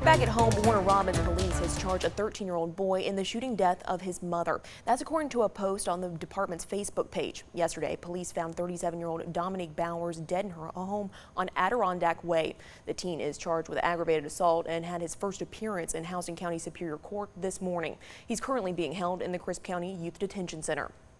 Back at home, Warner Robins police has charged a 13-year-old boy in the shooting death of his mother. That's according to a post on the department's Facebook page. Yesterday, police found 37-year-old Dominique Bowers dead in her home on Adirondack Way. The teen is charged with aggravated assault and had his first appearance in Houston County Superior Court this morning. He's currently being held in the Crisp County Youth Detention Center.